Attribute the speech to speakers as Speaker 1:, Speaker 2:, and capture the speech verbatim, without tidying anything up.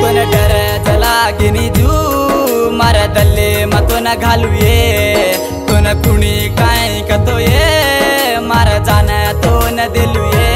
Speaker 1: तुन डर जला गिनी जू मारा दल्ले मतो न घालू ये तुन कुणी काय कतो ये मारा जाना तो न दिलू ये।